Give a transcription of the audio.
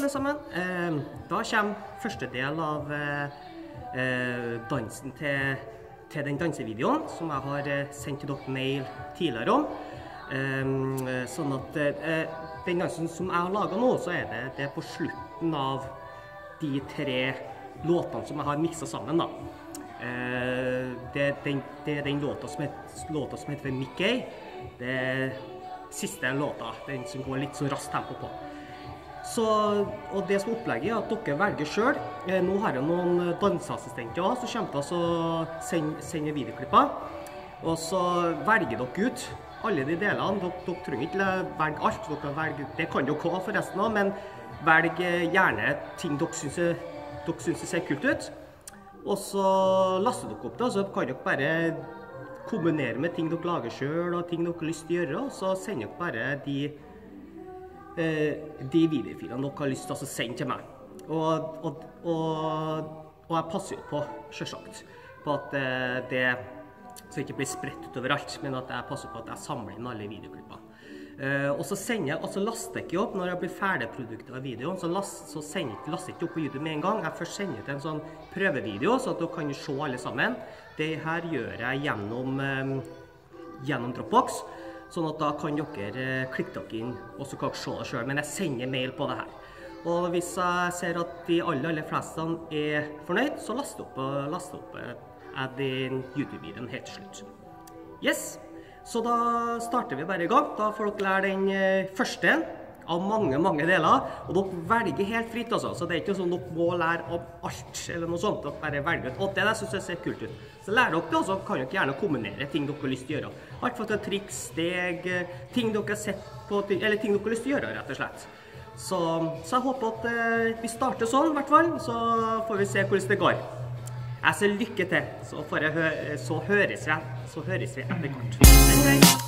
alle sammen. Da kommer første del av dansen til den dansevideoen som jeg har sendt til dere mail tidligere om. Sånn at den dansen som jeg har laget nå, så er det på slutten av de 3 låtene som jeg har mixet sammen da. Det er den låta som heter Mickey. Det er siste låta, den som går litt så raskt tempo på. Og det som er opplegget er at dere velger selv. Nå har jeg noen danseassistenter også, som kommer til å sende videoklipper. Og så velger dere ut alle de delene. Dere trenger ikke velge alt. Det kan dere også forresten også, men velg gjerne ting dere synes ser kult ut. Og så laster dere opp det, og så kan dere bare kombinere med ting dere lager selv, og ting dere har lyst til å gjøre, og så sender dere bare de videofilene dere har lyst til å sende til meg. Og jeg passer jo på, selvsagt, på at det så ikke blir spredt utover alt, men at jeg passer på at jeg samler inn alle videoklippene. Og så laster jeg ikke opp når jeg blir ferdig produktet av videoen, så laster jeg ikke opp på YouTube med en gang. Jeg først sender til en sånn prøvevideo, så at dere kan se alle sammen. Det her gjør jeg gjennom Dropbox, sånn at da kan dere klikke dere inn, og så kan dere se det selv, men jeg sender mail på det her. Og hvis jeg ser at de aller fleste er fornøyd, så laster opp den YouTube-videoen helt til slutt. Yes! Så da starter vi bare i gang. Da får dere lære den første av mange deler, og dere velger helt fritt altså. Så det er ikke sånn at dere må lære om alt eller noe sånt. Dere bare velger ut, det synes jeg ser kult ut. Så lærer dere det, og så kan dere gjerne kombinere ting dere har lyst til å gjøre. Alt for til triks, steg, ting dere har sett på, eller ting dere har lyst til å gjøre, rett og slett. Så jeg håper at vi starter sånn, i hvert fall, så får vi se hvordan det går. Jeg ser lykke til, så høres vi etter kort.